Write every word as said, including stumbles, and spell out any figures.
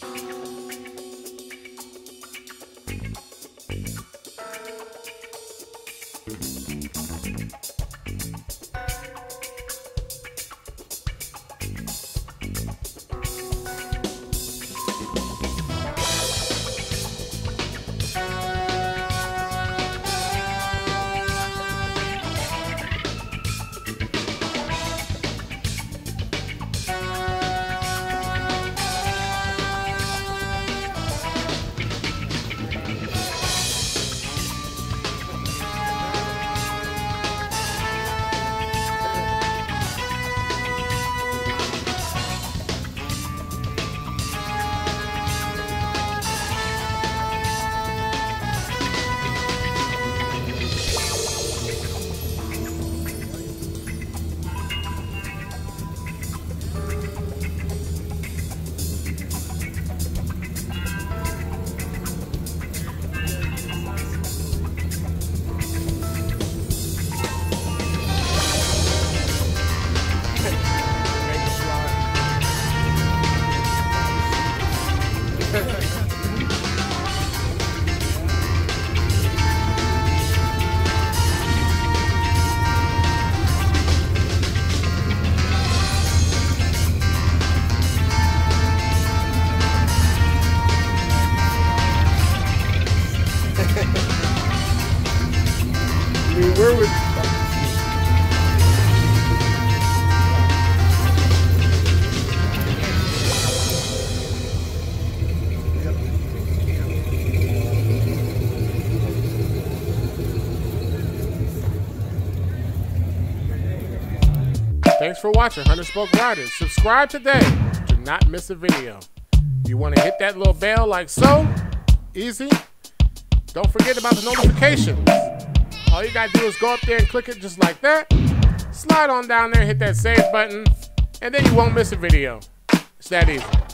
I mean, where would... Thanks for watching Hunter Spoke Riders. Subscribe today to not miss a video. You want to hit that little bell like so? Easy. Don't forget about the notifications. All you gotta do is go up there and click it just like that. Slide on down there, hit that save button, and then you won't miss a video. It's that easy.